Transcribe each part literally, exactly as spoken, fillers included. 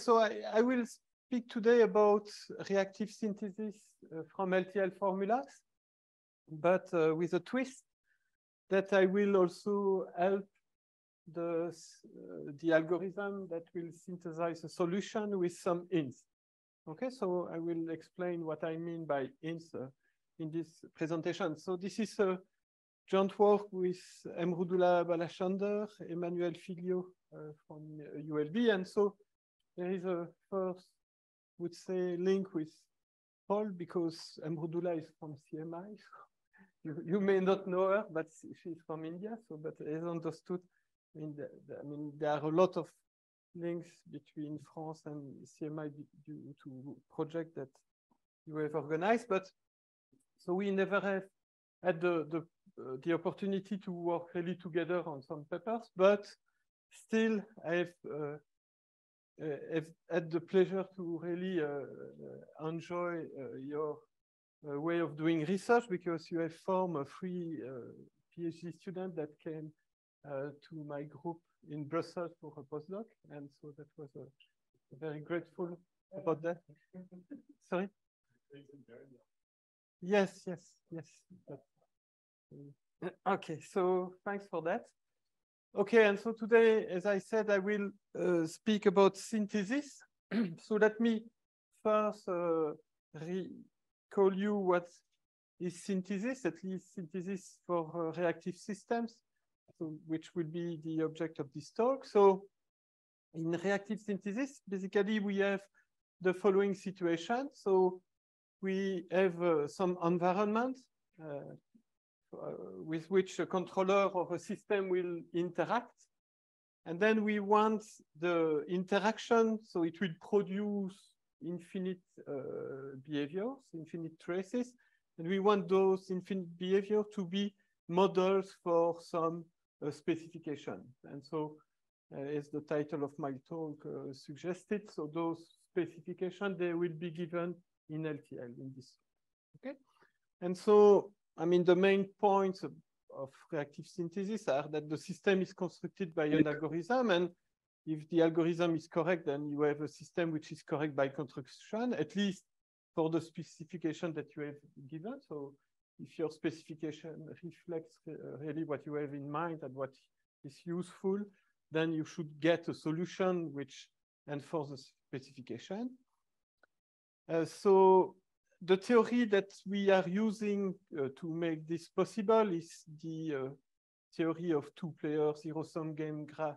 so I, I will speak today about reactive synthesis uh, from L T L formulas, but uh, with a twist that I will also help the, uh, the algorithm that will synthesize a solution with some hints. Okay, so I will explain what I mean by hints uh, in this presentation. So this is a joint work with Emrudullah Balachander, Emmanuel Figlio uh, from U L B. And so there is a first, would say, link with Paul, because Emrudullah is from C M I. You, you may not know her, but she's from India. So, but as understood, I mean, the, the, I mean, there are a lot of links between France and C M I due to project that you have organized. But so we never have had the the, uh, the opportunity to work really together on some papers, but still I have, uh, uh, have had the pleasure to really uh, enjoy uh, your uh, way of doing research, because you have formed a free uh, PhD student that came uh, to my group in Brussels for a postdoc, and so that was a, a very grateful about that. Sorry? Yes, yes, yes. But, uh, okay, so thanks for that. Okay, and so today, as I said, I will uh, speak about synthesis. So let me first uh, recall you what is synthesis, at least synthesis for uh, reactive systems, so which will be the object of this talk. So in reactive synthesis, basically we have the following situation. So we have uh, some environment uh, uh, with which a controller of a system will interact. And then we want the interaction, so it will produce infinite uh, behaviors, infinite traces. And we want those infinite behaviors to be models for some uh, specification. And so uh, as the title of my talk uh, suggested, so those specifications, they will be given in L T L in this. Okay. And so, I mean, the main points of, of reactive synthesis are that the system is constructed by an algorithm, and if the algorithm is correct, then you have a system which is correct by construction, at least for the specification that you have given. So if your specification reflects uh, really what you have in mind and what is useful, then you should get a solution which enforces the specification. Uh, so the theory that we are using uh, to make this possible is the uh, theory of two-player zero-sum game graph.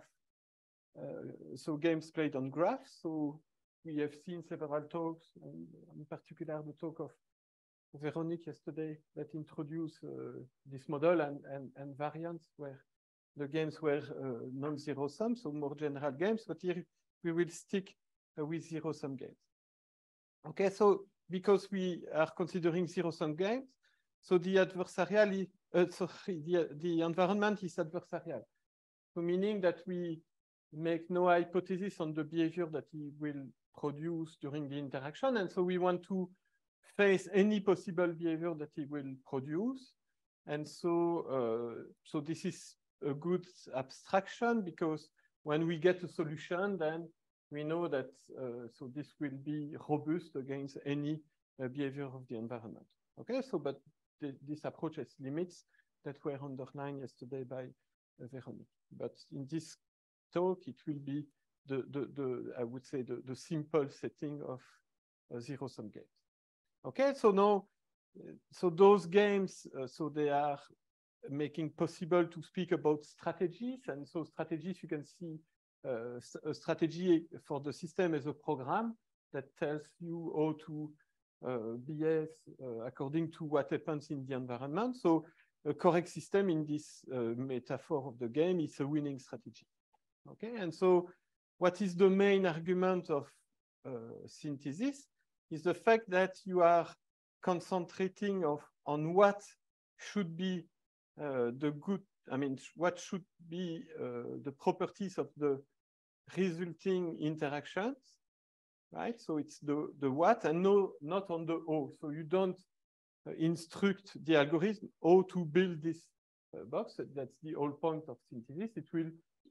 Uh, so games played on graphs. So we have seen several talks, and in particular the talk of Véronique yesterday that introduced uh, this model and, and, and variants where the games were uh, non-zero sum, so more general games, but here we will stick uh, with zero-sum games. Okay, so because we are considering zero-sum games, so the adversarial, uh, sorry, the, the environment is adversarial. So meaning that we make no hypothesis on the behavior that he will produce during the interaction. And so we want to face any possible behavior that he will produce. And so, uh, so this is a good abstraction, because when we get a solution, then we know that uh, so this will be robust against any uh, behavior of the environment. Okay, so but th this approach has limits that were underlined yesterday by uh, Véronique. But in this talk, it will be the, the, the I would say, the, the simple setting of uh, zero-sum games. Okay, so now, so those games, uh, so they are making possible to speak about strategies. And so strategies, you can see uh, a strategy for the system as a program that tells you how to uh, behave uh, according to what happens in the environment. So a correct system in this uh, metaphor of the game is a winning strategy. Okay, and so what is the main argument of uh, synthesis is the fact that you are concentrating of, on what should be uh, the good, I mean, what should be uh, the properties of the resulting interactions, right? So it's the, the what and no, not on the how. So you don't uh, instruct the algorithm how to build this uh, box. That's the whole point of synthesis. It will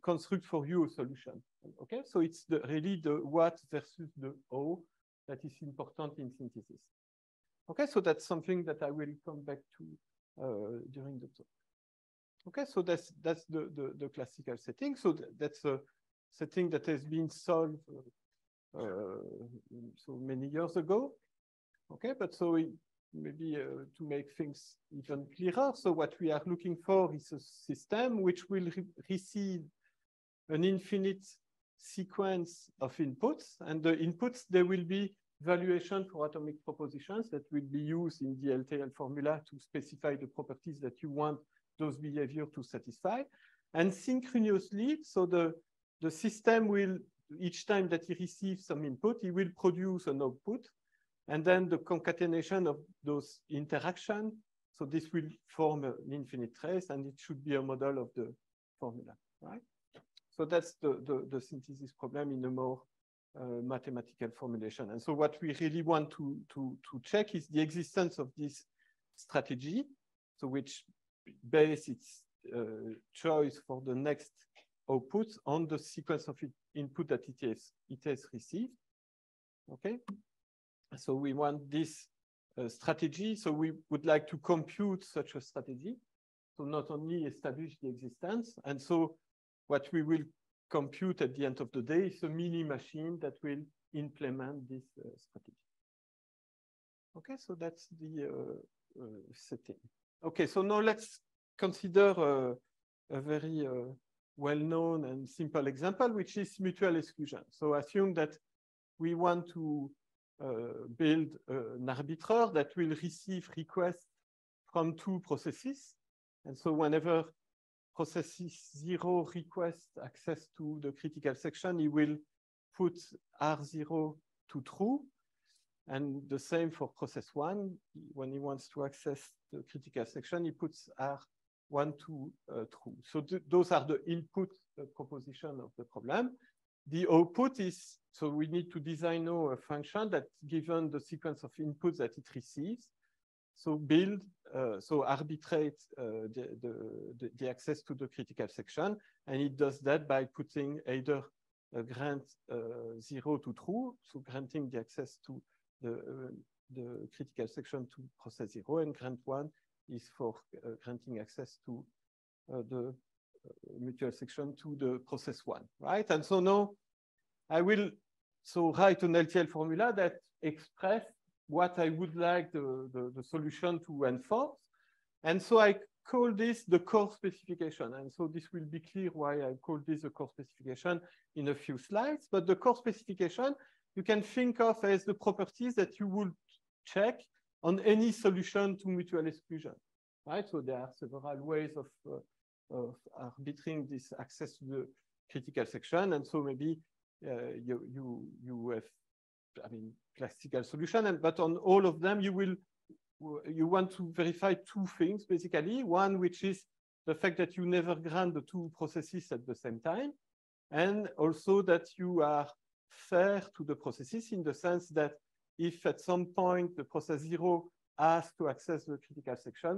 construct for you a solution. Okay, so it's the, really the what versus the how that is important in synthesis. Okay, so that's something that I will come back to uh, during the talk. Okay, so that's that's the, the, the classical setting. So th that's a setting that has been solved uh, so many years ago. Okay, but so we, maybe uh, to make things even clearer, so what we are looking for is a system which will re receive an infinite sequence of inputs, and the inputs, there will be valuation for atomic propositions that will be used in the L T L formula to specify the properties that you want those behavior to satisfy. And synchronously, so the, the system will, each time that he receives some input, he will produce an output, and then the concatenation of those interactions. So this will form an infinite trace, and it should be a model of the formula, right? So that's the, the, the synthesis problem in a more uh, mathematical formulation. And so what we really want to, to, to check is the existence of this strategy, so which base its uh, choice for the next output on the sequence of input that it has, it has received. Okay, so we want this uh, strategy. So we would like to compute such a strategy. So not only establish the existence, and so what we will compute at the end of the day is a mini machine that will implement this uh, strategy. Okay, so that's the uh, uh, setting. Okay, so now let's consider uh, a very uh, well-known and simple example, which is mutual exclusion. So assume that we want to uh, build uh, an arbiter that will receive requests from two processes. And so whenever processes zero requests access to the critical section, he will put R zero to true. And the same for process one. When he wants to access the critical section, he puts R one to uh, true. So th those are the input uh, proposition of the problem. The output is, so we need to design now a function that, given the sequence of inputs that it receives, so build, uh, so arbitrate uh, the, the, the access to the critical section. And it does that by putting either a grant uh, zero to true, so granting the access to the, uh, the critical section to process zero, and grant one is for uh, granting access to uh, the uh, mutual section to the process one, right? And so now I will so write an L T L formula that express what I would like the, the, the solution to enforce. And so I call this the core specification. And so this will be clear why I call this a core specification in a few slides. But the core specification, you can think of as the properties that you would check on any solution to mutual exclusion, right? So there are several ways of, uh, of arbitrating this access to the critical section. And so maybe uh, you, you, you have, I mean, classical solution, and but on all of them, you will, you want to verify two things, basically. One, which is the fact that you never grant the two processes at the same time, and also that you are fair to the processes in the sense that if at some point the process zero has to access the critical section,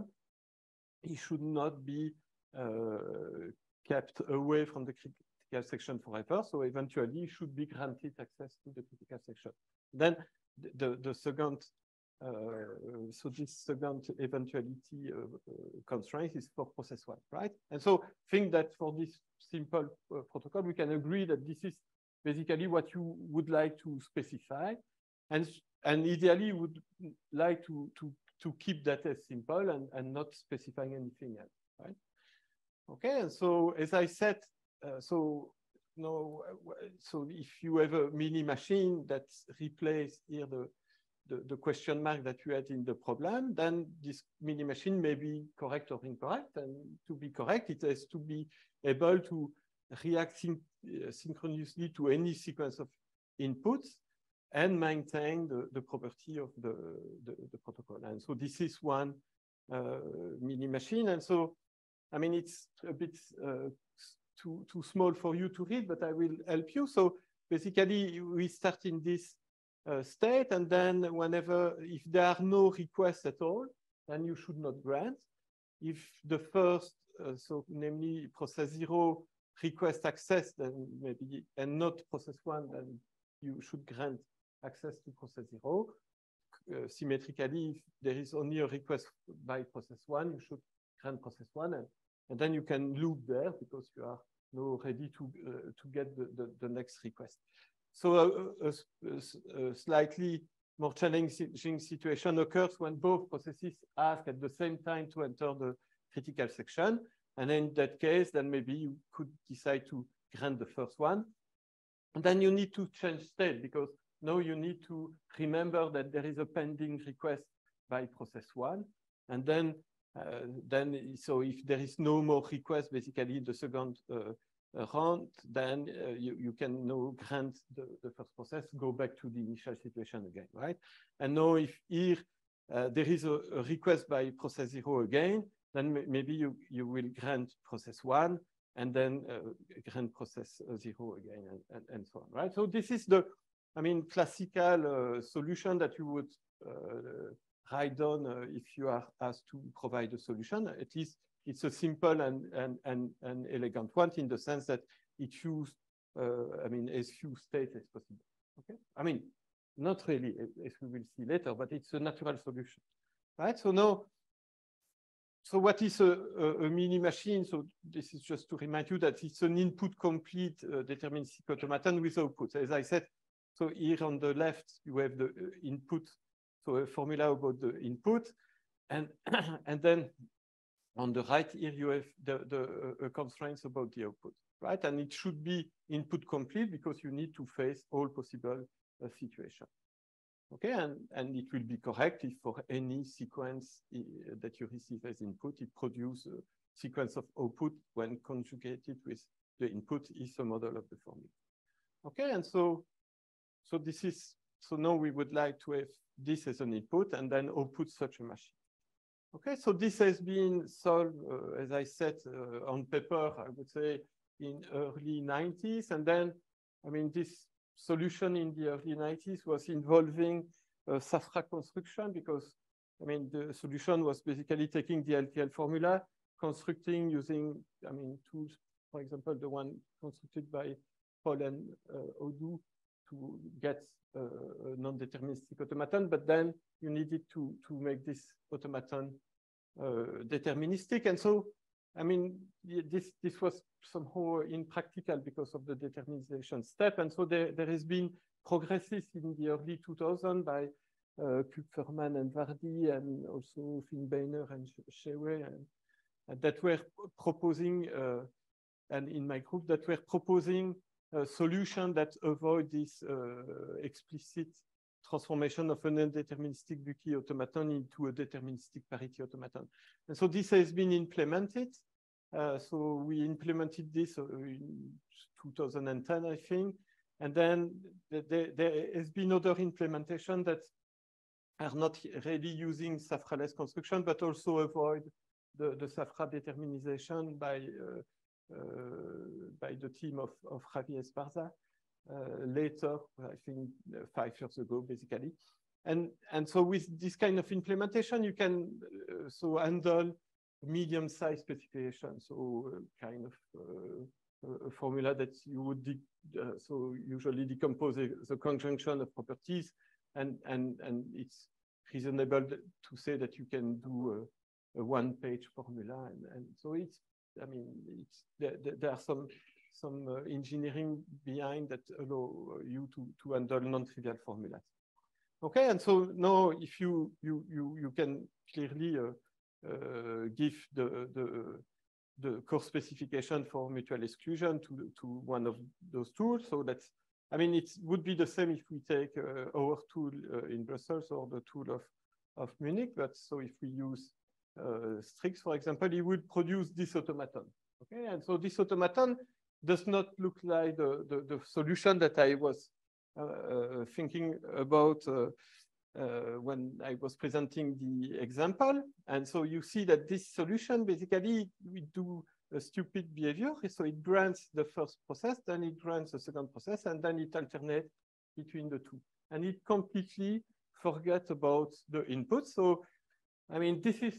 it should not be uh, kept away from the critical section forever. So eventually it should be granted access to the critical section. Then the, the second, uh, so this second eventuality uh, uh, constraint is for process one, right? And so think that for this simple uh, protocol, we can agree that this is basically what you would like to specify. And, and ideally you would like to, to, to keep that as simple and, and not specifying anything else, right? Okay, and so as I said, uh, so no, so if you have a mini machine that replaces here the, the, the question mark that you had in the problem, then this mini machine may be correct or incorrect. And to be correct, it has to be able to react syn uh, synchronously to any sequence of inputs and maintain the, the property of the, the, the protocol. And so this is one uh, mini machine. And so, I mean, it's a bit uh, too, too small for you to read, but I will help you. So basically, we start in this uh, state, and then whenever, if there are no requests at all, then you should not grant. If the first, uh, so namely process zero, request access, then maybe, and not process one, then you should grant access to process zero. Uh, symmetrically, if there is only a request by process one, you should grant process one, and, and then you can loop there because you are now ready to, uh, to get the, the, the next request. So a, a, a, a slightly more challenging situation occurs when both processes ask at the same time to enter the critical section. And in that case, then maybe you could decide to grant the first one. And then you need to change state because now you need to remember that there is a pending request by process one. And then, uh, then so if there is no more request, basically the second uh, round, then uh, you, you can now grant the, the first process, go back to the initial situation again, right? And now if here uh, there is a, a request by process zero again, then maybe you, you will grant process one and then uh, grant process uh, zero again and, and, and so on, right? So this is the, I mean, classical uh, solution that you would uh, write down uh, if you are asked to provide a solution. At least it's a simple and, and, and, and elegant one in the sense that it uses, uh, I mean, as few states as possible. Okay, I mean, not really, as we will see later, but it's a natural solution, right? So now, so what is a, a, a mini machine? So this is just to remind you that it's an input complete uh, deterministic automaton with outputs. As I said, so here on the left, you have the input, so a formula about the input, and, and then on the right here, you have the, the uh, constraints about the output, right? And it should be input complete because you need to face all possible uh, situations. Okay, and, and it will be correct if for any sequence uh, that you receive as input, it produces a sequence of output when conjugated with the input is a model of the formula. Okay, and so, so this is, so now we would like to have this as an input and then output such a machine. Okay, so this has been solved, uh, as I said, uh, on paper, I would say in early nineties. And then, I mean, this solution in the early nineties was involving uh, SAFRA construction because, I mean, the solution was basically taking the L T L formula, constructing using, I mean, tools, for example, the one constructed by Paul and uh, Odu to get uh, a non-deterministic automaton, but then you needed to, to make this automaton uh, deterministic. And so, I mean, this, this was somehow impractical because of the determinization step. And so there, there has been progresses in the early two thousands by uh, Kupferman and Vardy, and also Finbeiner and Shewe, and, and that were proposing, uh, and in my group, that were proposing a solution that avoid this uh, explicit transformation of a non-deterministic Bucky automaton into a deterministic parity automaton. And so this has been implemented. Uh, so we implemented this uh, in two thousand ten, I think. And then there, there has been other implementation that are not really using SAFRA-less construction, but also avoid the, the SAFRA determinization by uh, Uh, by the team of, of Javi Esparza uh, later, I think uh, five years ago, basically. And, and so with this kind of implementation, you can uh, so handle medium-sized specification, so uh, kind of uh, a formula that you would uh, so usually decompose the conjunction of properties, and, and, and it's reasonable to say that you can do a, a one-page formula, and, and so it's I mean, it's, there, there are some some uh, engineering behind that allow you to to handle non-trivial formulas. Okay, and so now if you you you you can clearly uh, uh, give the the the core specification for mutual exclusion to to one of those tools. So that's, I mean, it would be the same if we take uh, our tool uh, in Brussels or the tool of of Munich. But so if we use Uh, Strix, for example, he would produce this automaton. Okay, and so this automaton does not look like the, the, the solution that I was uh, uh, thinking about uh, uh, when I was presenting the example. And so you see that this solution, basically, we do a stupid behavior. So it grants the first process, then it grants the second process, and then it alternates between the two. And it completely forgets about the input. So I mean, this is a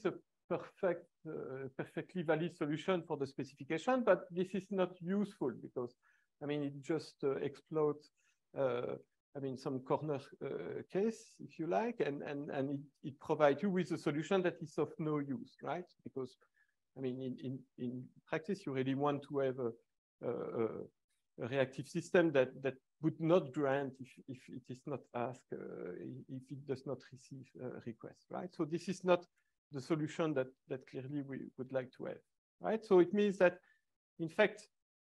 perfect, uh, perfectly valid solution for the specification, but this is not useful because, I mean, it just uh, explodes, uh, I mean, some corner uh, case, if you like, and, and, and it, it provides you with a solution that is of no use, right? Because, I mean, in, in, in practice, you really want to have a, a, a reactive system that, that would not grant if, if it is not asked, uh, if it does not receive a request, right? So this is not the solution that, that clearly we would like to have, right? So it means that, in fact,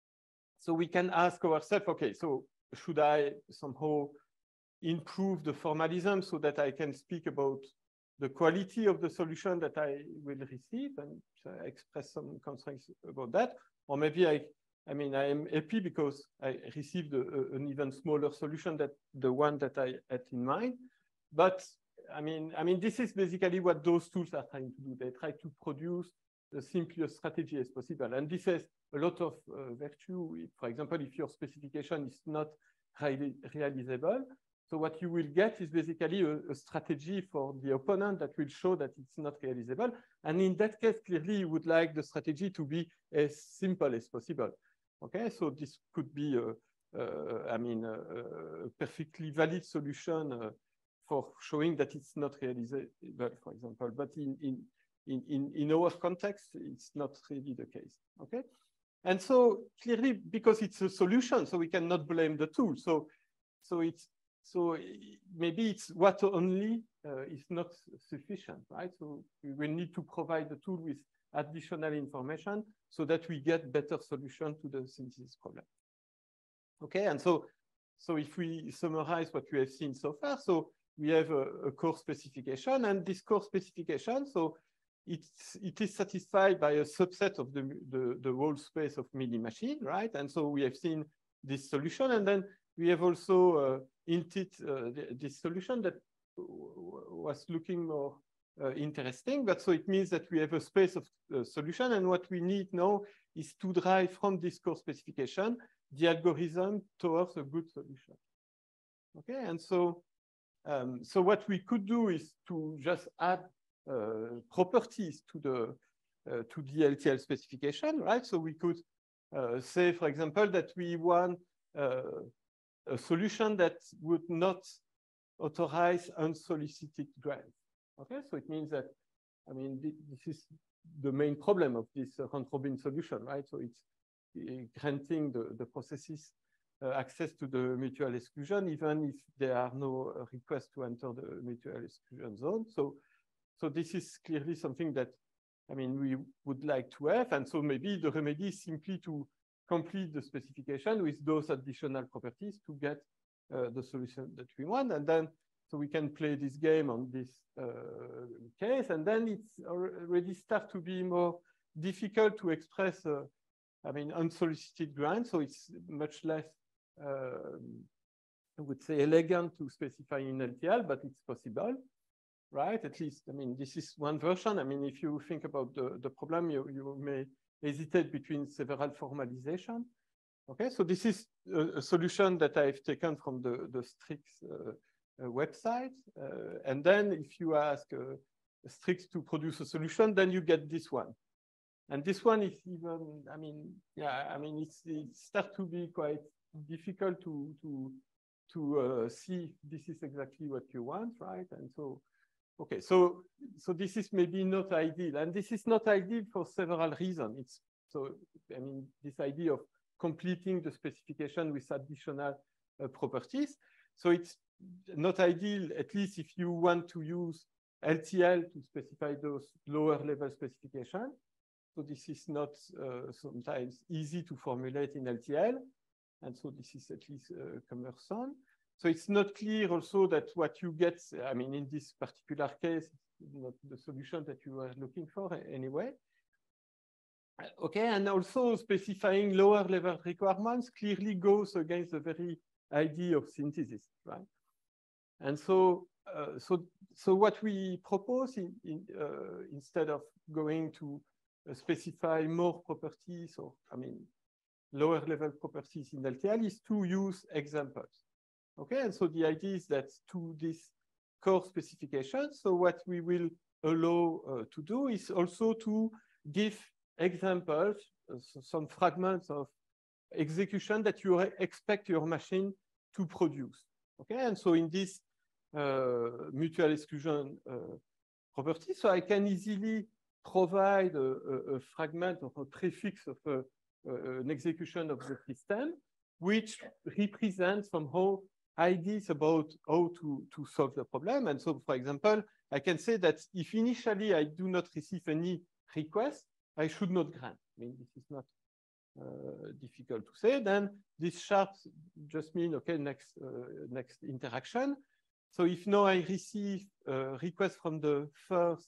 so we can ask ourselves, okay, so should I somehow improve the formalism so that I can speak about the quality of the solution that I will receive and uh, express some constraints about that? Or maybe I, I mean, I am happy because I received a, a, an even smaller solution than the one that I had in mind. But I mean, I mean, this is basically what those tools are trying to do. They try to produce the simplest strategy as possible. And this has a lot of uh, virtue. If, for example, if your specification is not highly realizable, so what you will get is basically a, a strategy for the opponent that will show that it's not realizable. And in that case, clearly, you would like the strategy to be as simple as possible. Okay, so this could be, a, a, I mean, a, a perfectly valid solution uh, for showing that it's not realizable, for example. But in, in, in, in our context, it's not really the case. Okay, and so clearly, because it's a solution, so we cannot blame the tool. So, so it's So maybe it's what only uh, is not sufficient, right? So we will need to provide the tool with additional information so that we get better solution to the synthesis problem. Okay, and so, so if we summarize what we have seen so far, so we have a, a core specification, and this core specification, so it's, it is satisfied by a subset of the, the, the whole space of mini machine, right? And so we have seen this solution, and then we have also uh, hinted uh, this solution that was looking more uh, interesting, but so it means that we have a space of uh, solution, and what we need now is to drive from this core specification the algorithm towards a good solution. Okay, and so um, so what we could do is to just add uh, properties to the uh, to the L T L specification, right? So we could uh, say, for example, that we want uh, a solution that would not authorize unsolicited grants. Okay, so it means that, I mean, this is the main problem of this uh, round-robin solution, right? So it's uh, granting the, the processes uh, access to the mutual exclusion, even if there are no uh, requests to enter the mutual exclusion zone. So, so this is clearly something that, I mean, we would like to have. And so maybe the remedy is simply to complete the specification with those additional properties to get uh, the solution that we want. And then, so we can play this game on this uh, case, and then it's already start to be more difficult to express, uh, I mean, unsolicited grants. So it's much less, uh, I would say, elegant to specify in L T L, but it's possible, right? At least, I mean, this is one version. I mean, if you think about the, the problem, you, you may hesitate between several formalization. Okay, so this is a, a solution that I've taken from the, the Strix uh, uh, website. Uh, and then if you ask uh, Strix to produce a solution, then you get this one. And this one is even, I mean, yeah, I mean, it's, it starts to be quite difficult to, to, to uh, see if this is exactly what you want, right? And so, okay, so so this is maybe not ideal, and this is not ideal for several reasons. It's so I mean this idea of completing the specification with additional uh, properties. So it's not ideal, at least if you want to use L T L to specify those lower level specifications. So this is not uh, sometimes easy to formulate in L T L, and so this is at least uh, cumbersome. So it's not clear also that what you get, I mean, in this particular case, not the solution that you were looking for anyway. Okay, and also specifying lower level requirements clearly goes against the very idea of synthesis, right? And so, uh, so, so what we propose in, in, uh, instead of going to uh, specify more properties, or I mean, lower level properties in L T L is to use examples. Okay, and so the idea is that to this core specification, so what we will allow uh, to do is also to give examples, uh, so some fragments of execution that you expect your machine to produce. Okay, and so in this uh, mutual exclusion uh, property, so I can easily provide a, a, a fragment of a prefix of a, uh, an execution of the system, which represents somehow ideas about how to, to solve the problem. And so, for example, I can say that if initially I do not receive any request, I should not grant. I mean, this is not uh, difficult to say. Then this sharps just mean, okay, next, uh, next interaction. So if now I receive a request from the first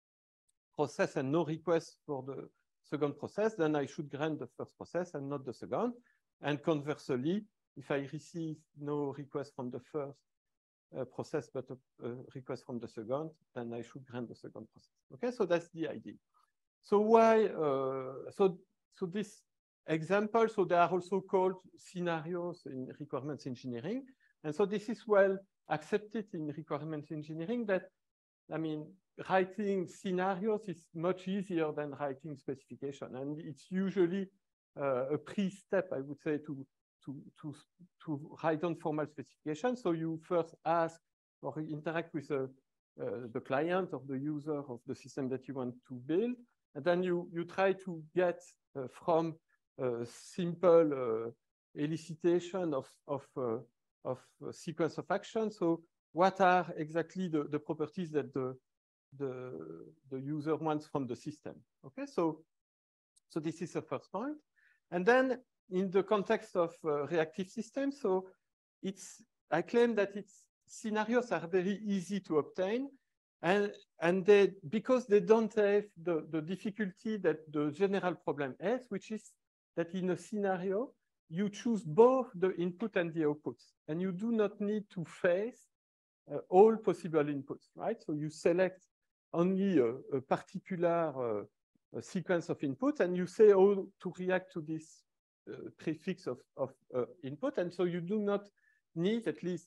process and no request for the second process, then I should grant the first process and not the second. And conversely, if I receive no request from the first uh, process, but a, a request from the second, then I should grant the second process. Okay, so that's the idea. So why, uh, so, so this example, so they are also called scenarios in requirements engineering. And so this is well accepted in requirements engineering that, I mean, writing scenarios is much easier than writing specification. And it's usually uh, a pre-step, I would say, to, to, to, to write down formal specification. So you first ask or interact with a, uh, the client or the user of the system that you want to build. And then you, you try to get uh, from a simple uh, elicitation of, of, uh, of a sequence of actions. So what are exactly the, the properties that the, the, the user wants from the system? Okay, so, so this is the first point. And then in the context of uh, reactive systems, so it's, I claim that it's scenarios are very easy to obtain. And, and they, because they don't have the, the difficulty that the general problem has, which is that in a scenario, you choose both the input and the outputs. And you do not need to face uh, all possible inputs, right? So you select only a, a particular uh, a sequence of inputs, and you say how to react to this uh, prefix of, of uh, input. And so you do not need, at least,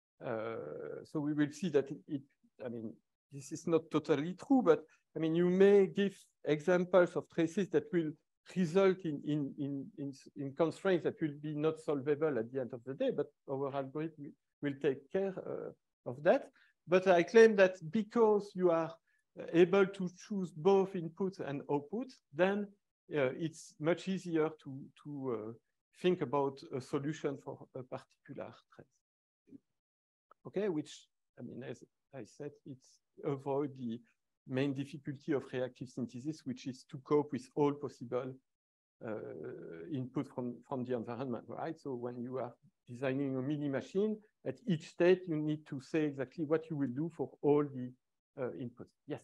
uh, so we will see that it, it, I mean, this is not totally true, but I mean, you may give examples of traces that will result in, in, in, in, in constraints that will be not solvable at the end of the day, but our algorithm will take care uh, of that. But I claim that because you are able to choose both inputs and outputs, then uh, it's much easier to, to uh, think about a solution for a particular trace. Okay, which, I mean, as I said, it's avoid the main difficulty of reactive synthesis, which is to cope with all possible uh, input from, from the environment, right? So when you are designing a mini machine, at each state, you need to say exactly what you will do for all the uh, inputs. Yes?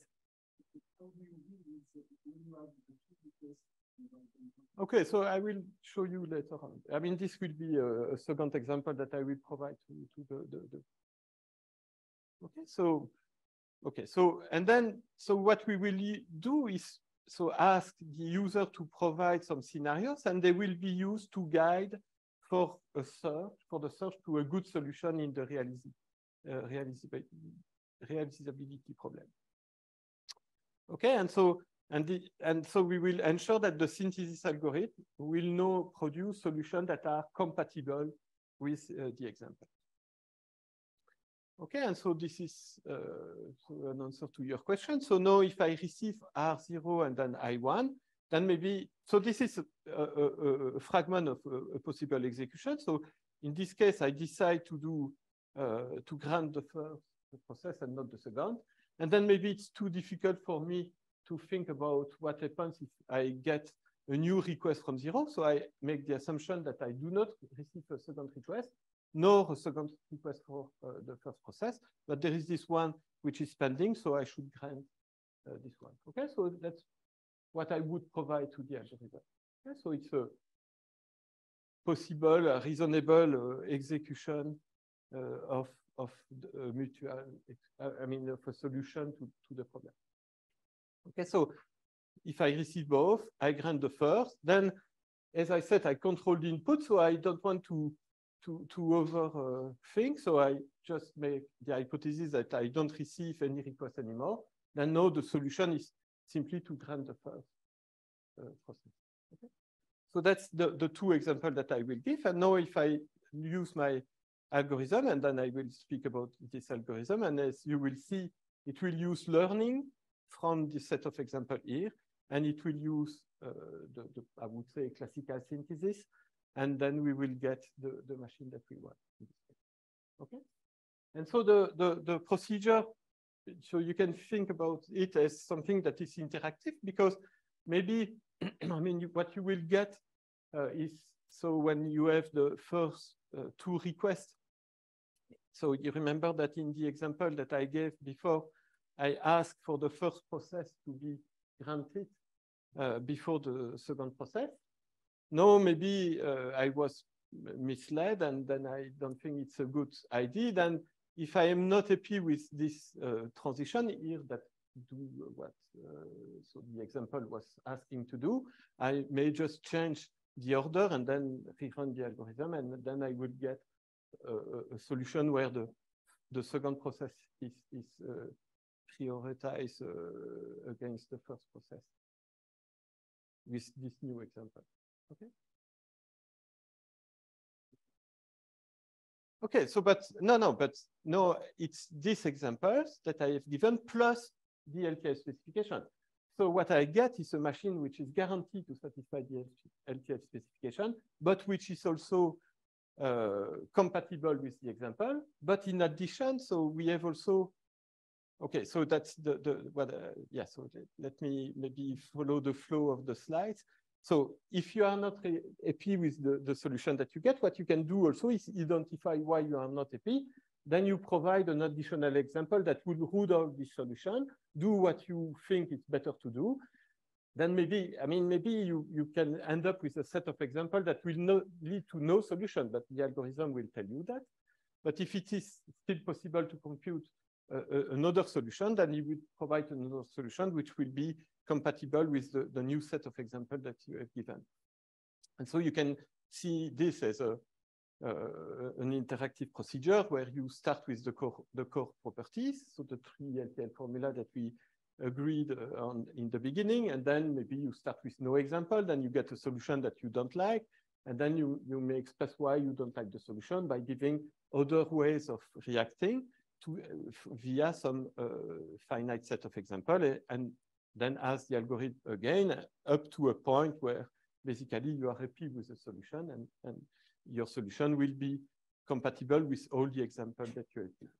Okay, so I will show you later on. I mean, this will be a, a second example that I will provide to, to the, the, the... Okay, so Okay, so, and then, so what we will do is, so ask the user to provide some scenarios, and they will be used to guide for a search, for the search to a good solution in the realis uh, realisability, realizability problem. Okay, and so, and, the, and so we will ensure that the synthesis algorithm will now produce solutions that are compatible with uh, the example. Okay, and so this is uh, so an answer to your question. So now if I receive R zero and then I one, then maybe, so this is a, a, a fragment of a, a possible execution. So in this case, I decide to do, uh, to grant the first process and not the second. And then maybe it's too difficult for me to think about what happens if I get a new request from zero. So I make the assumption that I do not receive a second request, nor a second request for uh, the first process, but there is this one which is pending, so I should grant uh, this one. Okay, so that's what I would provide to the algorithm. Okay, so it's a possible, uh, reasonable uh, execution uh, of, of the, uh, mutual, uh, I mean, of a solution to, to the problem. Okay, so if I receive both, I grant the first, then, as I said, I control the input, so I don't want to to, to overthink. Uh, so I just make the hypothesis that I don't receive any request anymore. then now the solution is simply to grant the first uh, process. Okay? So that's the, the two examples that I will give. And now if I use my algorithm, and then I will speak about this algorithm, and as you will see, it will use learning from the set of examples here, and it will use uh, the, the, I would say, classical synthesis, and then we will get the, the machine that we want. Okay? And so the, the, the procedure, so you can think about it as something that is interactive, because maybe, I mean, you, what you will get uh, is, so when you have the first uh, two requests, so you remember that in the example that I gave before, I asked for the first process to be granted uh, before the second process. No, maybe uh, I was misled, and then I don't think it's a good idea. Then if I am not happy with this uh, transition here that do what uh, so the example was asking to do, I may just change the order and then rerun the algorithm, and then I would get a, a solution where the, the second process is, is uh, prioritized uh, against the first process with this new example. Okay. Okay, so but no, no, but no, it's these examples that I have given plus the L T I specification. So what I get is a machine which is guaranteed to satisfy the L T I specification, but which is also uh, compatible with the example. But in addition, so we have also, okay, so that's the, the what, uh, yeah, so let me maybe follow the flow of the slides. So if you are not happy with the, the solution that you get, what you can do also is identify why you are not happy. Then you provide an additional example that will root out this solution, do what you think is better to do. Then maybe, I mean, maybe you, you can end up with a set of examples that will not lead to no solution, but the algorithm will tell you that. But if it is still possible to compute uh, another solution, then you will provide another solution which will be compatible with the, the new set of examples that you have given. And so you can see this as a, uh, an interactive procedure where you start with the core, the core properties, so the three L T L formula that we agreed on in the beginning, and then maybe you start with no example, then you get a solution that you don't like, and then you, you may express why you don't like the solution by giving other ways of reacting to, uh, via some uh, finite set of examples, and then ask the algorithm again up to a point where basically you are happy with the solution, and, and your solution will be compatible with all the examples that you have given.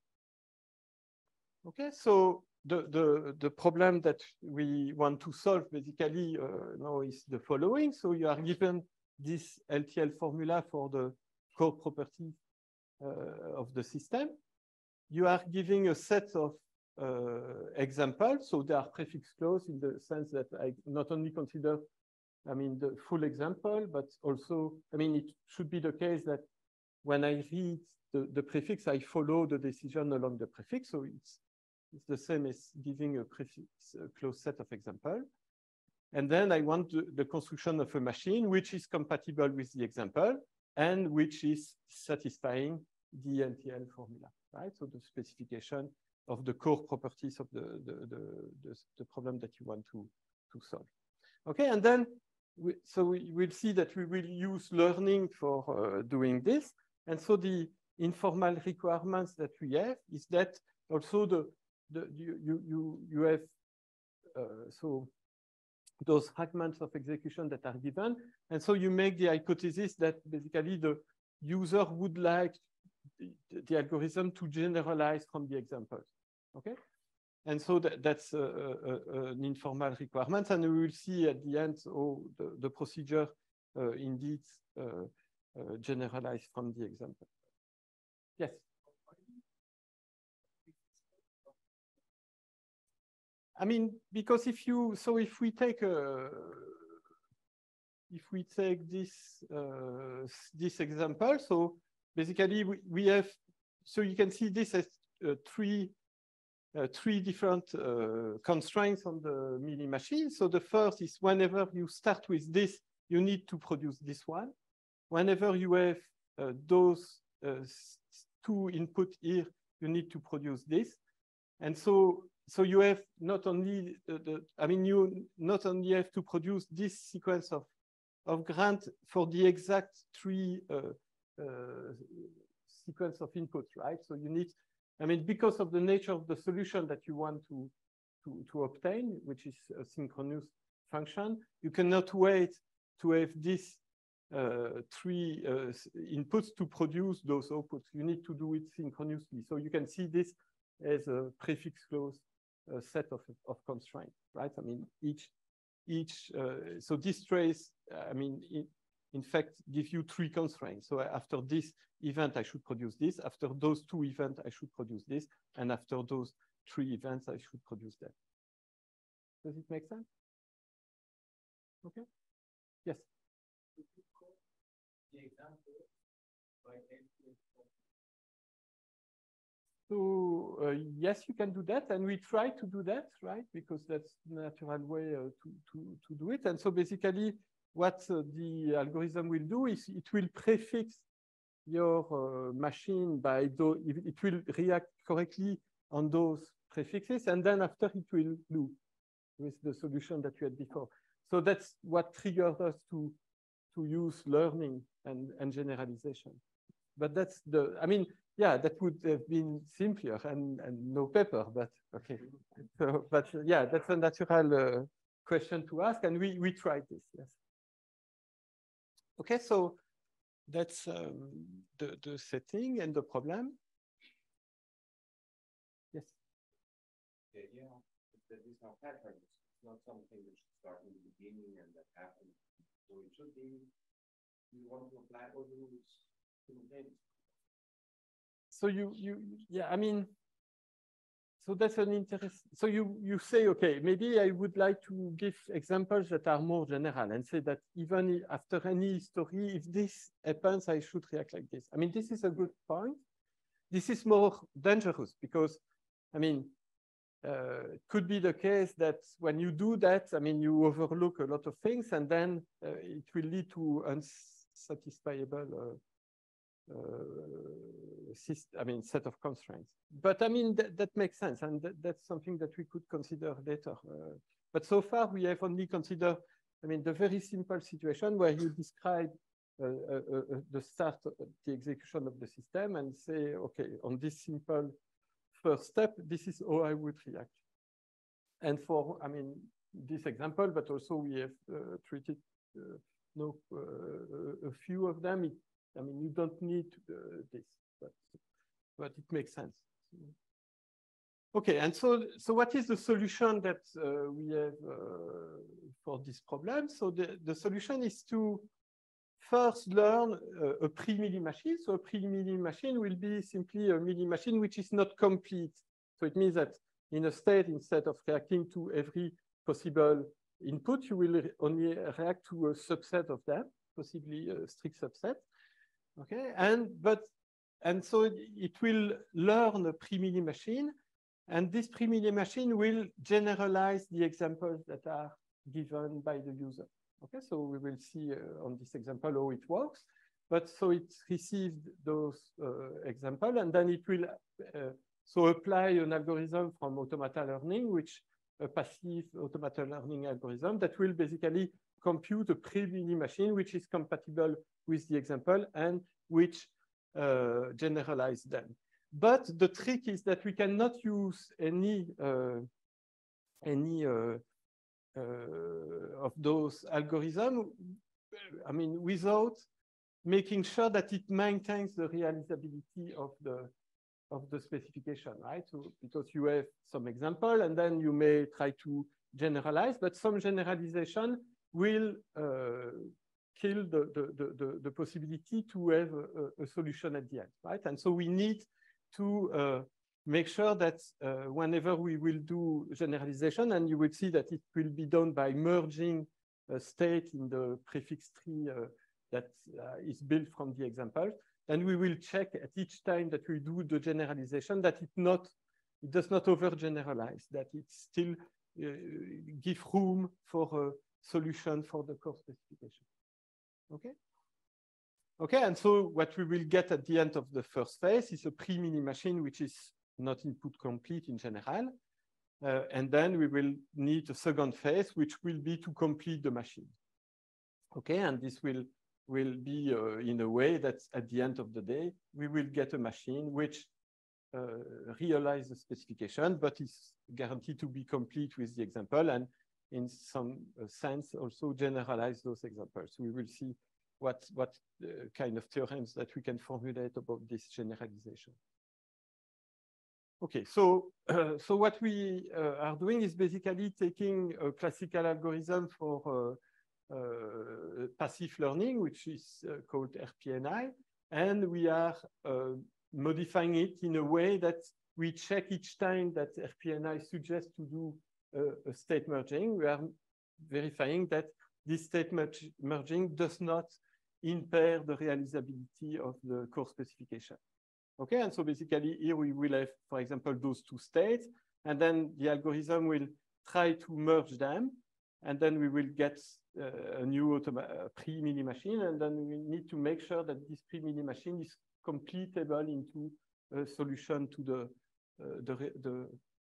Okay, so the, the, the problem that we want to solve basically uh, now is the following. So you are given this L T L formula for the core property uh, of the system. You are giving a set of uh, examples, so they are prefix clause in the sense that I not only consider, I mean, the full example, but also, I mean, it should be the case that when I read the, the prefix, I follow the decision along the prefix, so it's It's the same as giving a prefix a closed set of examples. And then I want the, the construction of a machine which is compatible with the example and which is satisfying the L T L formula, right? So the specification of the core properties of the, the, the, the, the problem that you want to, to solve. Okay, and then, we, so we will see that we will use learning for uh, doing this. And so the informal requirements that we have is that also the The, you, you, you, you have uh, so those fragments of execution that are given. And so you make the hypothesis that basically the user would like the, the algorithm to generalize from the examples. Okay. And so that, that's uh, uh, an informal requirement. And we will see at the end, oh, the, the procedure uh, indeed uh, uh, generalized from the example. Yes. I mean, because if you, so if we take a, if we take this, uh, this example, so basically we, we have, so you can see this as uh, three, uh, three different uh, constraints on the mini machine. So the first is whenever you start with this, you need to produce this one. Whenever you have uh, those uh, two input here, you need to produce this. And so so you have not only the, the, I mean, you not only have to produce this sequence of, of grant for the exact three uh, uh, sequence of inputs, right? So you need, I mean, because of the nature of the solution that you want to, to, to obtain, which is a synchronous function, you cannot wait to have this uh, three uh, inputs to produce those outputs. You need to do it synchronously. So you can see this as a prefix clause uh, set of, of constraints, right? I mean, each, each uh, so this trace, I mean, in, in fact, give you three constraints. So after this event, I should produce this. After those two events, I should produce this. And after those three events, I should produce that. Does it make sense? Okay. Yes. The example by So uh, yes, you can do that, and we try to do that, right? Because that's the natural way uh, to, to, to do it. And so basically, what uh, the algorithm will do is it will prefix your uh, machine by those, it will react correctly on those prefixes, and then after it will loop with the solution that you had before. So that's what triggers us to, to use learning and, and generalization. But that's the, I mean, yeah, that would have been simpler and, and no paper, but okay. So, but yeah, that's a natural uh, question to ask, and we, we tried this, yes. Okay, so that's um, the, the setting and the problem. Yes? Yeah, yeah. There is no pattern. It's not something which starts in the beginning and that happens. So it should be, you want to apply all the rules simultaneously. So you, you, yeah, I mean, so that's an interest. So you, you say, okay, maybe I would like to give examples that are more general and say that even after any story, if this happens, I should react like this. I mean, this is a good point. This is more dangerous because, I mean, uh, it could be the case that when you do that, I mean, you overlook a lot of things and then uh, it will lead to unsatisfiable uh, Uh, system, I mean, set of constraints. But I mean, that, that makes sense. And that, that's something that we could consider later. Uh, but so far, we have only considered, I mean, the very simple situation where you describe uh, uh, uh, the start of the execution of the system and say, okay, on this simple first step, this is how I would react. And for, I mean, this example, but also we have uh, treated uh, no, uh, a few of them. It, I mean, you don't need uh, this, but, but it makes sense. Okay, and so, so what is the solution that uh, we have uh, for this problem? So the, the solution is to first learn uh, a pre-Mealy machine. So a pre-Mealy machine will be simply a Mealy machine which is not complete. So it means that in a state, instead of reacting to every possible input, you will only react to a subset of them, possibly a strict subset. Okay, and but and so it, it will learn a pre-Mealy machine, and this pre-Mealy machine will generalize the examples that are given by the user. Okay, so we will see uh, on this example how it works. But so it received those uh, examples, and then it will uh, so apply an algorithm from automata learning, which a passive automata learning algorithm that will basically compute a pre-Mealy machine which is compatible with the example and which uh, generalize them. But the trick is that we cannot use any uh, any uh, uh, of those algorithms, I mean, without making sure that it maintains the realizability of the of the specification, right? So because you have some example and then you may try to generalize, but some generalization will uh, kill the, the, the, the possibility to have a, a solution at the end, right? And so we need to uh, make sure that uh, whenever we will do generalization, and you will see that it will be done by merging a state in the prefix tree uh, that uh, is built from the example, then we will check at each time that we do the generalization that it not it does not overgeneralize, that it still uh, give room for a solution for the core specification. Okay. Okay, and so what we will get at the end of the first phase is a pre-Mealy machine, which is not input complete in general. Uh, and then we will need a second phase, which will be to complete the machine. Okay, and this will, will be uh, in a way that at the end of the day, we will get a machine which uh, realizes the specification, but is guaranteed to be complete with the example, and in some uh, sense also generalize those examples. We will see what, what uh, kind of theorems that we can formulate about this generalization. Okay, so, uh, so what we uh, are doing is basically taking a classical algorithm for uh, uh, passive learning, which is uh, called R P N I, and we are uh, modifying it in a way that we check each time that R P N I suggests to do uh, a state merging. We are verifying that this state merge merging does not impair the realizability of the core specification. Okay, and so basically here we will have, for example, those two states, and then the algorithm will try to merge them, and then we will get uh, a new pre-mini machine, and then we need to make sure that this pre-mini machine is completable into a solution to the, uh, the, the,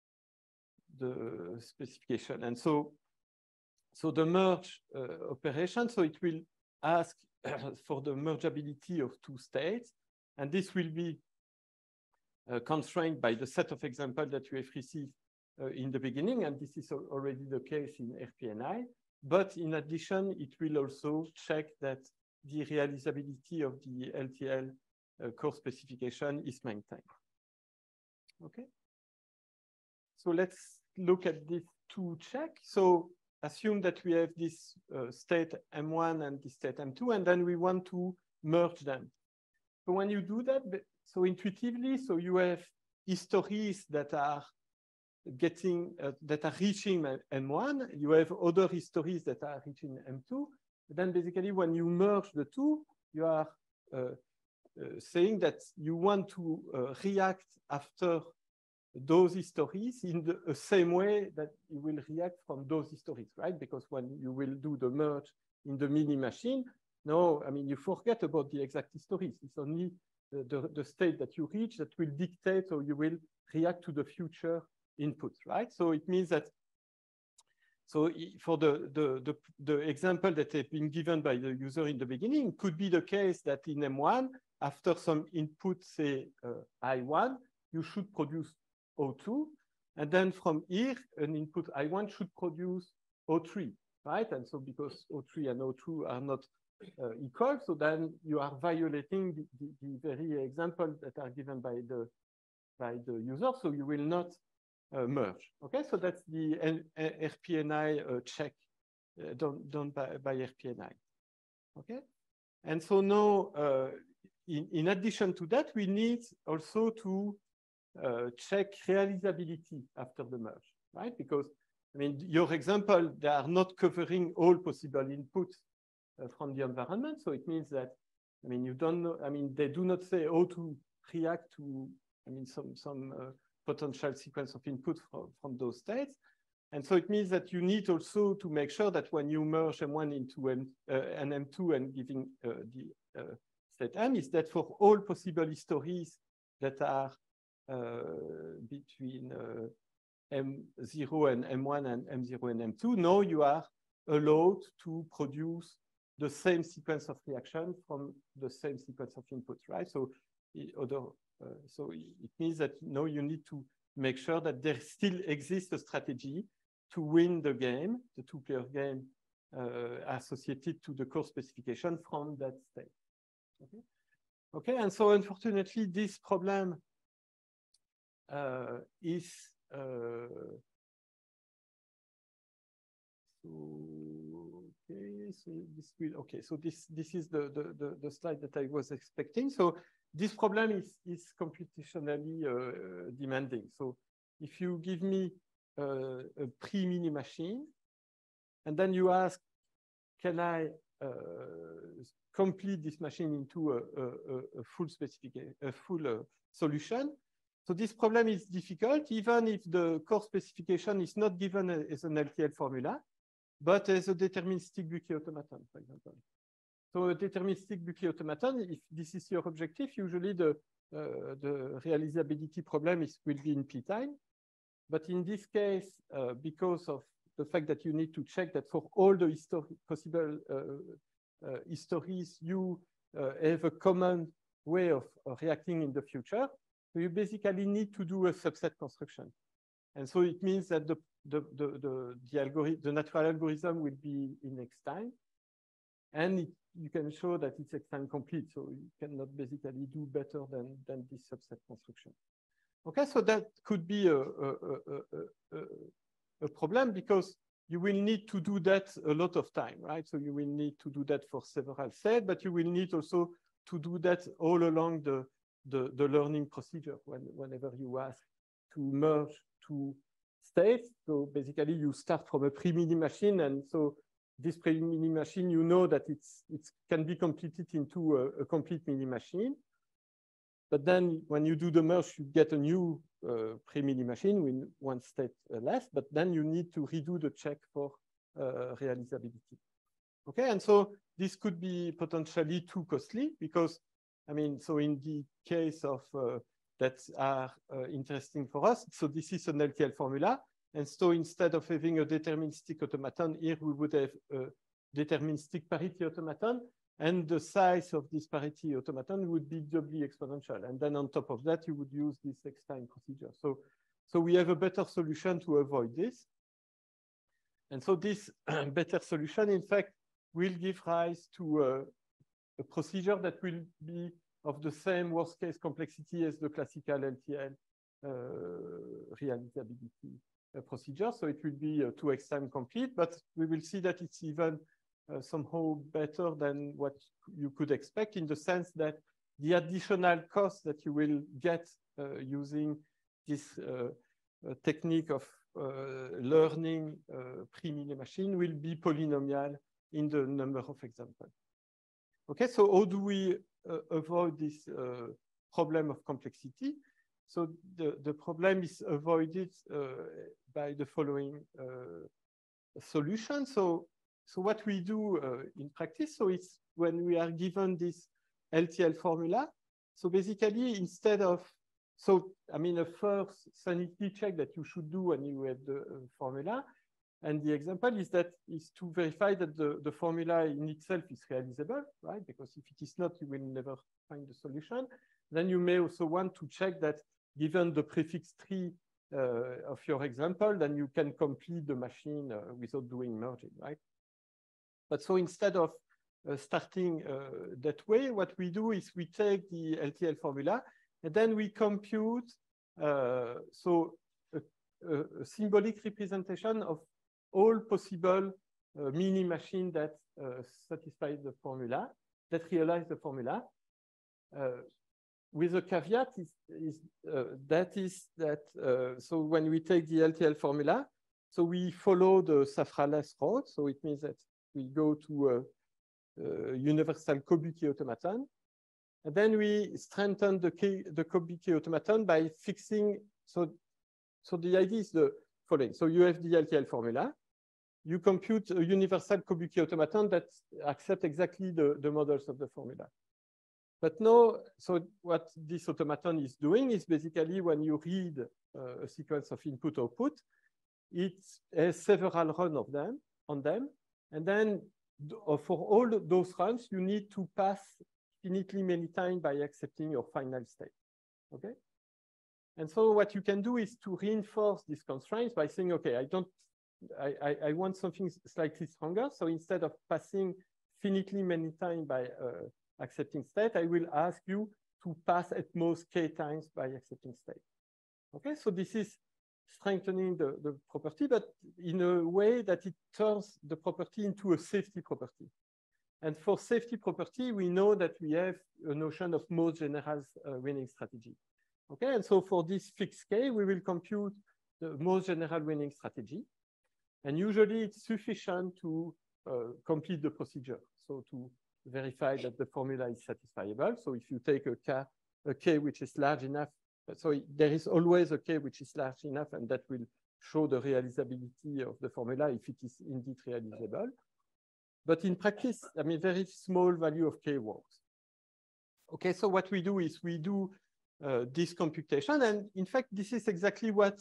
the specification. And so, so the merge uh, operation, so it will ask for the mergeability of two states, and this will be Uh, constrained by the set of examples that you have received uh, in the beginning, and this is already the case in R P N I. But in addition, it will also check that the realizability of the L T L uh, core specification is maintained. Okay. So let's look at these two checks. So assume that we have this uh, state M one and this state M two, and then we want to merge them. So when you do that, so intuitively, so you have histories that are getting, uh, that are reaching M one, you have other histories that are reaching M two. Then basically when you merge the two, you are uh, uh, saying that you want to uh, react after those histories in the uh, same way that you will react from those histories, right? Because when you will do the merge in the mini machine, no, I mean, you forget about the exact histories. It's only the, the, the state that you reach that will dictate or you will react to the future inputs, right? So it means that, so for the, the, the, the example that has been given by the user in the beginning, it could be the case that in M one, after some input, say uh, I one, you should produce O two. And then from here, an input I one should produce O three, right? And so because O three and O two are not uh, equal, so then you are violating the, the, the very examples that are given by the, by the user. So you will not uh, merge. Okay, so that's the R P N I uh, check uh, done, done by, by R P N I. Okay, and so now, uh, in, in addition to that, we need also to uh, check realizability after the merge, right? Because, I mean, your example, they are not covering all possible inputs uh, from the environment. So it means that, I mean, you don't know, I mean, they do not say how to react to, I mean, some, some uh, potential sequence of input from, from those states. And so it means that you need also to make sure that when you merge M one into M, uh, an M two and giving uh, the uh, state M, is that for all possible histories that are uh, between uh, M zero and M one and M zero and M two, now you are allowed to produce the same sequence of reaction from the same sequence of inputs, right? So, other, uh, so it means that now you need to make sure that there still exists a strategy to win the game, the two-player game uh, associated to the core specification from that state. Okay, okay, and so unfortunately, this problem uh, is uh, so okay. So this will okay. So this this is the the the, the slide that I was expecting. So this problem is is computationally uh, demanding. So if you give me Uh, a pre-mini machine, and then you ask, can I uh, complete this machine into a, a, a full specification, a full uh, solution? So this problem is difficult, even if the core specification is not given as an L T L formula, but as a deterministic Bucchi automaton, for example. So a deterministic Bucchi automaton, if this is your objective, usually the, uh, the realizability problem is, will be in p-time. But in this case, uh, because of the fact that you need to check that for all the histori possible uh, uh, histories, you uh, have a common way of uh, reacting in the future, so you basically need to do a subset construction. And so it means that the, the, the, the, the, algorithm, the natural algorithm will be in X time. And it, you can show that it's X time complete. So you cannot basically do better than, than this subset construction. Okay, so that could be a, a, a, a, a problem because you will need to do that a lot of time, right? So you will need to do that for several sets, but you will need also to do that all along the, the, the learning procedure when, whenever you ask to merge two states. So basically you start from a pre-mini machine, and so this pre-mini machine, you know that it's, it can be completed into a, a complete mini machine. But then when you do the merge, you get a new uh, pre-mini machine with one state uh, less, but then you need to redo the check for uh, realizability. Okay, and so this could be potentially too costly because, I mean, so in the case of uh, that are uh, interesting for us, so this is an L T L formula. And so instead of having a deterministic automaton, here we would have a deterministic parity automaton. And the size of this parity automaton would be doubly exponential. And then on top of that, you would use this X time procedure. So, so we have a better solution to avoid this. And so this better solution, in fact, will give rise to a, a procedure that will be of the same worst case complexity as the classical L T L uh, realizability uh, procedure. So it will be uh, two X time complete, but we will see that it's even Uh, somehow better than what you could expect, in the sense that the additional cost that you will get uh, using this uh, uh, technique of uh, learning uh, pre-mini machine will be polynomial in the number of examples. Okay, so how do we uh, avoid this uh, problem of complexity? So the, the problem is avoided uh, by the following uh, solution. So So what we do uh, in practice, so it's when we are given this L T L formula, so basically instead of, so I mean a first sanity check that you should do when you have the uh, formula, and the example is that is to verify that the, the formula in itself is realizable, right? Because if it is not, you will never find the solution. Then you may also want to check that given the prefix tree uh, of your example, then you can complete the machine uh, without doing merging, right? But so instead of uh, starting uh, that way, what we do is we take the L T L formula and then we compute uh, so a, a symbolic representation of all possible uh, mini machines that uh, satisfy the formula, that realize the formula. Uh, with a caveat is, is uh, that is that uh, so when we take the L T L formula, so we follow the Safra-less route. So it means that we go to a, a universal Kobuki automaton, and then we strengthen the, the Kobuki automaton by fixing. So, so the idea is the following. So you have the L T L formula. You compute a universal Kobuki automaton that accepts exactly the, the models of the formula. But now, so what this automaton is doing is basically when you read uh, a sequence of input-output, it has several runs of them on them. And then for all those runs, you need to pass finitely many times by accepting your final state, okay? And so what you can do is to reinforce these constraints by saying, okay, I don't, I, I, I want something slightly stronger. So instead of passing finitely many times by uh, accepting state, I will ask you to pass at most k times by accepting state. Okay, so this is strengthening the, the property, but in a way that it turns the property into a safety property. And for safety property, we know that we have a notion of most general uh, winning strategy. Okay, and so for this fixed k, we will compute the most general winning strategy. And usually it's sufficient to uh, complete the procedure. So to verify that the formula is satisfiable. So if you take a k, a k which is large enough, so there is always a k which is large enough, and that will show the realizability of the formula if it is indeed realizable. But in practice, I mean, very small value of k works. Okay, so what we do is we do uh, this computation, and in fact, this is exactly what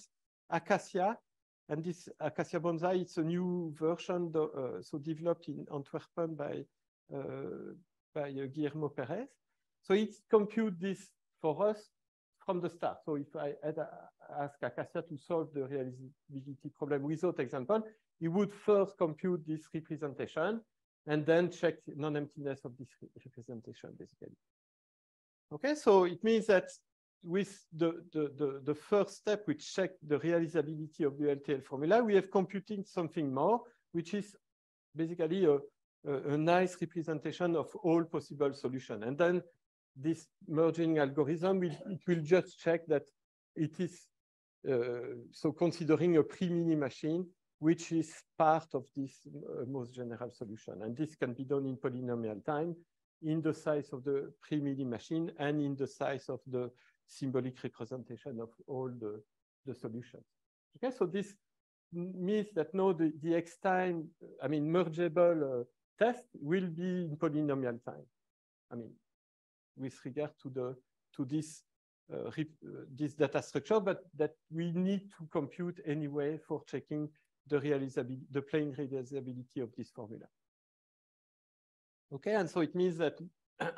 Acacia, and this Acacia Bonsai, it's a new version, uh, so developed in Antwerpen by, uh, by uh, Guillermo Perez. So it compute this for us from the start. So if I had uh, asked Acacia to solve the realizability problem without example, it would first compute this representation and then check non-emptiness of this representation, basically. Okay, so it means that with the, the, the, the first step, which check the realizability of the L T L formula, we have computing something more, which is basically a, a, a nice representation of all possible solutions. And then this merging algorithm, will, it will just check that it is, uh, so considering a pre-mini machine, which is part of this uh, most general solution. And this can be done in polynomial time, in the size of the pre-mini machine, and in the size of the symbolic representation of all the, the solutions. Okay, so this means that now the, the X time, I mean, mergeable uh, test will be in polynomial time. I mean, with regard to the to this uh, uh, this data structure, but that we need to compute anyway for checking the realizability, the plain realizability of this formula. Okay, and so it means that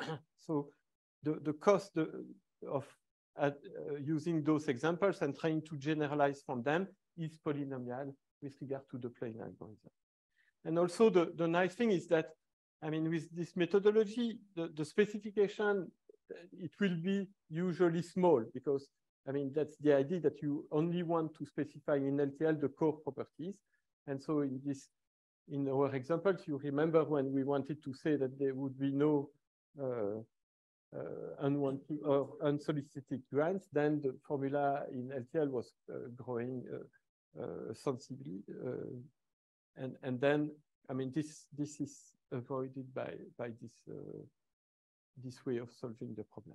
so the the cost of uh, using those examples and trying to generalize from them is polynomial with regard to the plain algorithm. And also the, the nice thing is that, I mean, with this methodology, the, the specification, it will be usually small because, I mean, that's the idea that you only want to specify in L T L the core properties. And so in this, in our examples, you remember when we wanted to say that there would be no uh, uh, unwanted or unsolicited grants, then the formula in L T L was uh, growing uh, uh, sensibly. Uh, and, and then, I mean, this, this is avoided by, by this, uh, this way of solving the problem.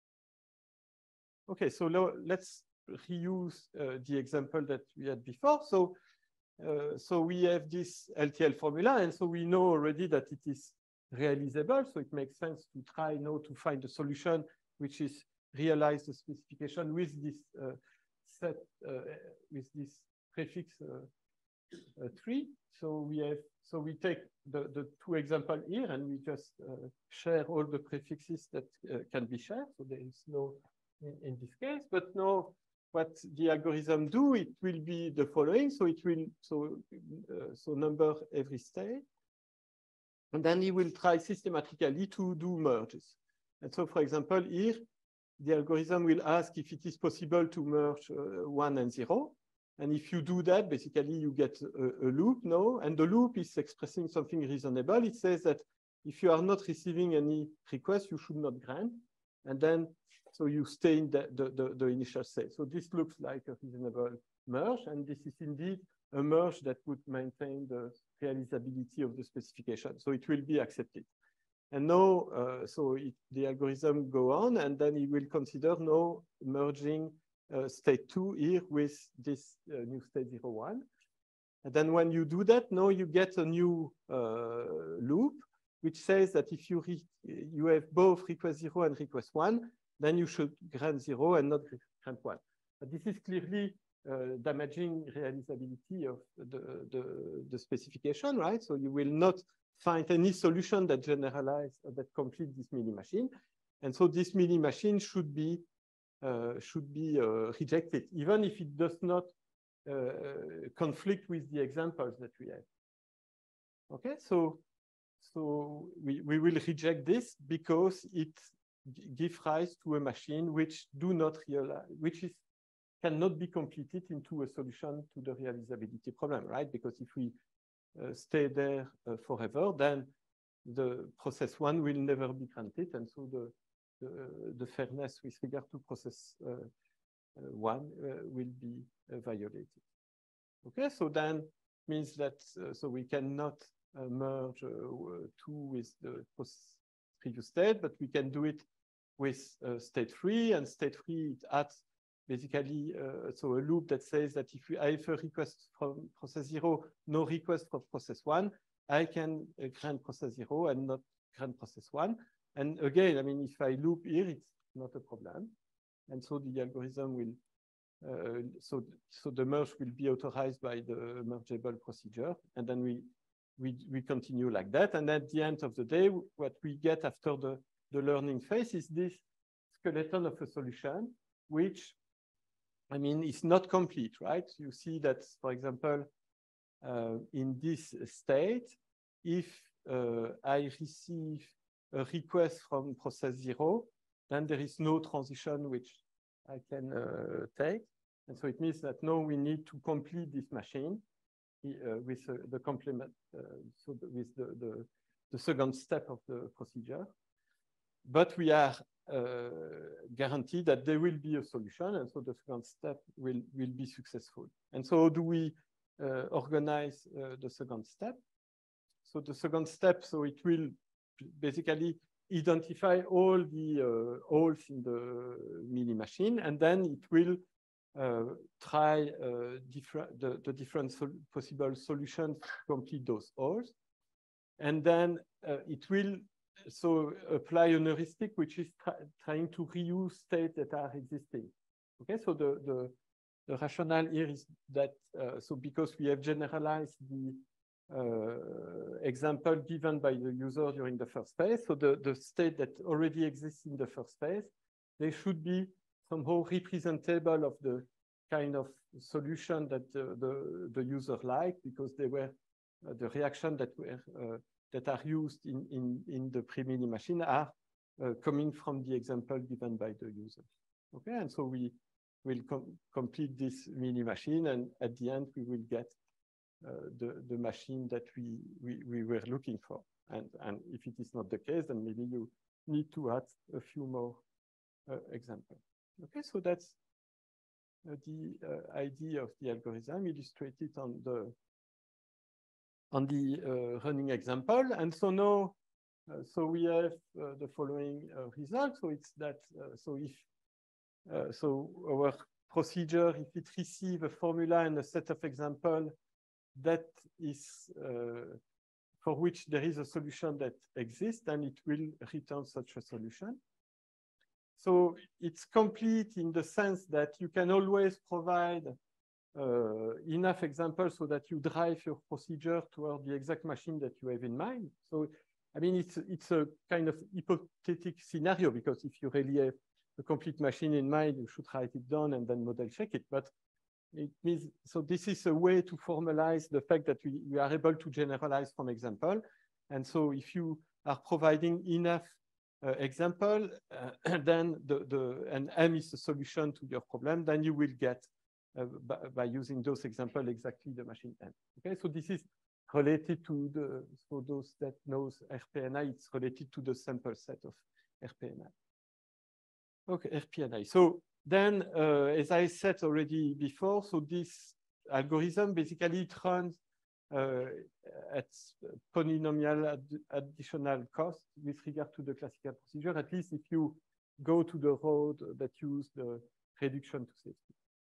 Okay, so now let's reuse uh, the example that we had before. So, uh, so we have this L T L formula, and so we know already that it is realizable. So it makes sense to try now to find a solution which is realize the specification with this uh, set, uh, with this prefix uh, uh, three. So we have, so we take the, the two examples here and we just uh, share all the prefixes that uh, can be shared. So there is no in, in this case, but now what the algorithm do, it will be the following. So it will, so, uh, so number every state. And then he will try systematically to do merges. And so, for example, here, the algorithm will ask if it is possible to merge uh, one and zero. And if you do that, basically you get a, a loop now, and the loop is expressing something reasonable. It says that if you are not receiving any request, you should not grant. And then, so you stay in the, the, the, the initial state. So this looks like a reasonable merge, and this is indeed a merge that would maintain the realizability of the specification. So it will be accepted. And now, uh, so it, the algorithm go on, and then it will consider now merging Uh, state two here with this uh, new state zero one. And then when you do that, now you get a new uh, loop, which says that if you, re you have both request zero and request one, then you should grant zero and not grant one. But this is clearly uh, damaging realizability of the, the, the specification, right? So you will not find any solution that generalize or that complete this mini machine. And so this mini machine should be Uh, should be uh, rejected, even if it does not uh, conflict with the examples that we have. Okay, so so we, we will reject this because it gives rise to a machine which do not realize, which is cannot be completed into a solution to the realizability problem, right? Because if we uh, stay there uh, forever, then the process one will never be granted, and so the The, the fairness with regard to process uh, uh, one uh, will be uh, violated. Okay, so then means that uh, so we cannot uh, merge uh, two with the previous state, but we can do it with uh, state three, and state three it adds basically uh, so a loop that says that if I have a request from process zero, no request from process one, I can uh, grant process zero and not grant process one. And again, I mean, if I loop here, it's not a problem. And so the algorithm will uh, so, so the merge will be authorized by the mergeable procedure. And then we, we, we continue like that. And at the end of the day, what we get after the, the learning phase is this skeleton of a solution, which, I mean, is not complete, right? You see that, for example, uh, in this state, if uh, I receive a request from process zero, then there is no transition which I can uh, take. And so it means that now we need to complete this machine uh, with uh, the complement, uh, so the, with the, the, the second step of the procedure. But we are uh, guaranteed that there will be a solution, and so the second step will, will be successful. And so how do we uh, organize uh, the second step? So the second step, so it will basically identify all the uh, holes in the mini machine, and then it will uh, try uh, different, the, the different sol possible solutions to complete those holes. And then uh, it will so apply an heuristic which is try trying to reuse states that are existing. Okay, so the, the, the rationale here is that, uh, so because we have generalized the uh, example given by the user during the first phase, so the, the state that already exists in the first phase, they should be somehow representable of the kind of solution that the, the, the user liked, because they were uh, the reaction that were uh, that are used in, in, in the pre-mini machine are uh, coming from the example given by the user. Okay, and so we will com complete this mini machine, and at the end we will get uh, the, the machine that we, we, we were looking for. And, and if it is not the case, then maybe you need to add a few more uh, examples. Okay, so that's uh, the uh, idea of the algorithm illustrated on the on the uh, running example. And so now, uh, so we have uh, the following uh, result. So it's that, uh, so if, uh, so our procedure, if it receives a formula and a set of examples that is, uh, for which there is a solution that exists, then it will return such a solution. So it's complete in the sense that you can always provide Uh, enough examples so that you drive your procedure toward the exact machine that you have in mind. So, I mean, it's, it's a kind of hypothetical scenario, because if you really have a complete machine in mind, you should write it down and then model check it. But it means, so this is a way to formalize the fact that we, we are able to generalize from example. And so if you are providing enough uh, example, uh, then the, the, and M is the solution to your problem, then you will get Uh, by, by using those examples exactly the machine N. Okay, so this is related to the, for those that knows R P N I, it's related to the sample set of R P N I. Okay, R P N I. So then, uh, as I said already before, so this algorithm basically it runs uh, at polynomial ad additional cost with regard to the classical procedure, at least if you go to the road that use the reduction to safety.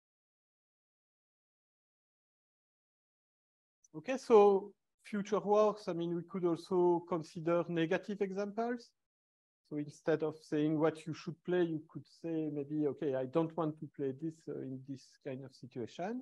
Okay, so future works, I mean, we could also consider negative examples. So instead of saying what you should play, you could say maybe, okay, I don't want to play this uh, in this kind of situation.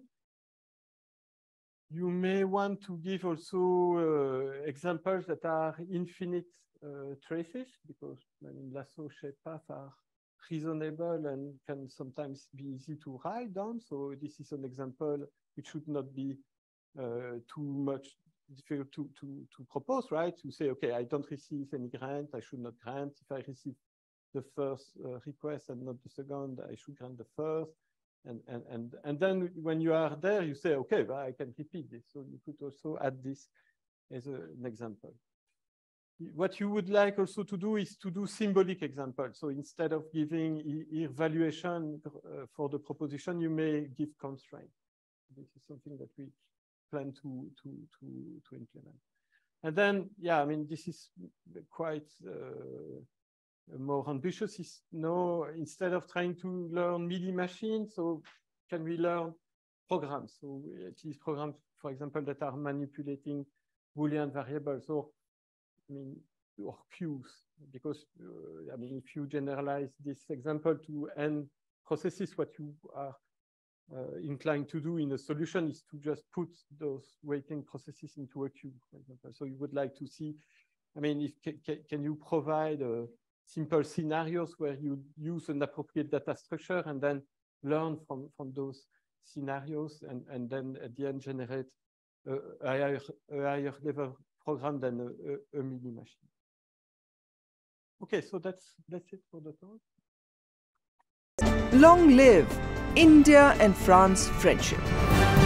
You may want to give also uh, examples that are infinite uh, traces, because I mean, lasso shape paths are reasonable and can sometimes be easy to write down. So this is an example which should not be Uh, too much difficult to, to, to propose, right? To say, okay, I don't receive any grant, I should not grant. If I receive the first uh, request and not the second, I should grant the first. And, and, and, and then when you are there, you say, okay, well, I can repeat this. So you could also add this as a, an example. What you would like also to do is to do symbolic examples. So instead of giving evaluation uh, for the proposition, you may give constraint. This is something that we plan to, to, to, to implement. And then, yeah, I mean, this is quite uh, more ambitious. Is no, instead of trying to learn MIDI machines, so can we learn programs? So at least programs, for example, that are manipulating Boolean variables, or I mean, or queues, because uh, I mean, if you generalize this example to n processes, what you are uh, inclined to do in a solution is to just put those waiting processes into a queue, for example. So you would like to see, I mean, if can, can you provide uh, simple scenarios where you use an appropriate data structure and then learn from, from those scenarios and, and then at the end generate a, a, higher, a higher level program than a, a, a mini machine. Okay, so that's, that's it for the talk. Long live India and France friendship.